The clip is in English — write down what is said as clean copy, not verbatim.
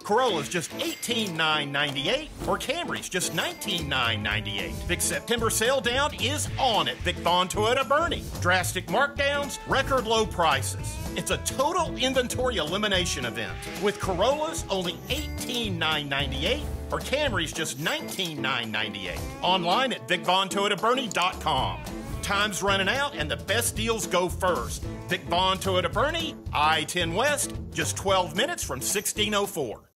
Corollas just $18,998 or Camrys just $19,998. Big September sale down is on at Vic Vaughan Toyota Boerne. Drastic markdowns, record low prices. It's a total inventory elimination event. With Corollas only $18,998 or Camrys just $19,998. Online at VicVaughanToyotaBoerne.com. Time's running out and the best deals go first. Vic Vaughan Toyota Boerne, I-10 West, just 12 minutes from 1604.